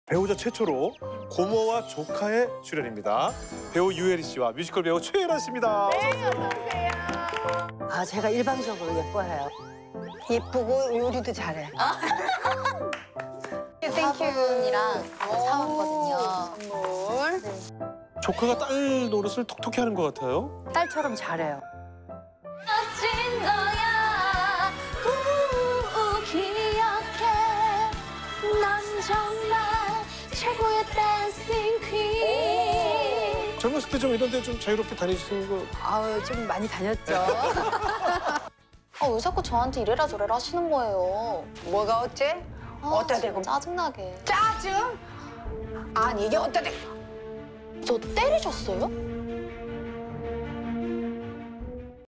배우자 최초로 고모와 조카의 출연입니다. 배우 유혜리 씨와 뮤지컬 배우 최예란 씨입니다. 네, 어서오세요. 아, 제가 일방적으로 예뻐해요. 예쁘고 요리도 잘해. 땡큐이랑 사왔거든요. 선물. 조카가 딸 노릇을 톡톡히 하는 것 같아요. 딸처럼 잘해요. 멋진 거야. 기억해. 넌 정말 최고의 댄싱 퀸. 젊었을 때 좀 이런 데 좀 자유롭게 다니시는 거. 아우, 좀 많이 다녔죠. 왜 자꾸 저한테 이래라 저래라 하시는 거예요? 뭐가 어째? 어따 대고. 짜증나게. 짜증? 아니, 이게 어따 대고. 저 때리셨어요?